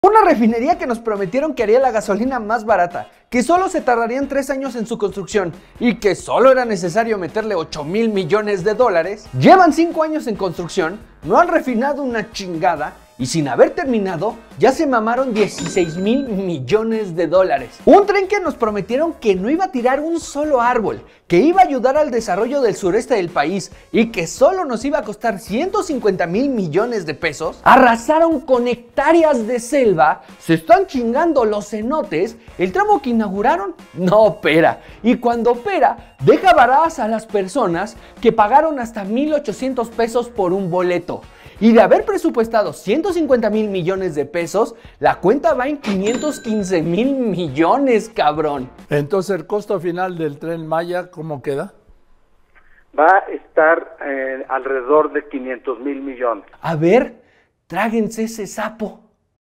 Una refinería que nos prometieron que haría la gasolina más barata, que solo se tardarían 3 años en su construcción y que solo era necesario meterle 8,000 millones de dólares. Llevan 5 años en construcción, no han refinado una chingada y sin haber terminado ya se mamaron 16,000 millones de dólares. Un tren que nos prometieron que no iba a tirar un solo árbol, que iba a ayudar al desarrollo del sureste del país y que solo nos iba a costar 150,000 millones de pesos. Arrasaron con hectáreas de selva, se están chingando los cenotes, el tramo que inauguraron no opera y cuando opera deja varadas a las personas que pagaron hasta 1,800 pesos por un boleto. Y de haber presupuestado 150,000 millones de pesos, la cuenta va en 515,000 millones, cabrón. Entonces, ¿el costo final del Tren Maya cómo queda? Va a estar alrededor de 500,000 millones. A ver, tráguense ese sapo.